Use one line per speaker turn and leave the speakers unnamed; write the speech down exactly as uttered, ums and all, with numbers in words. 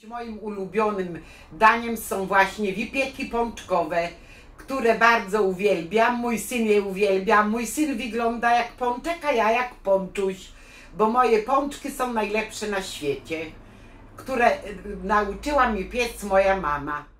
Moim ulubionym daniem są właśnie wipieki pączkowe, które bardzo uwielbiam. Mój syn je uwielbia. Mój syn wygląda jak pączek, a ja jak pączuś, bo moje pączki są najlepsze na świecie, które nauczyła mi piec moja mama.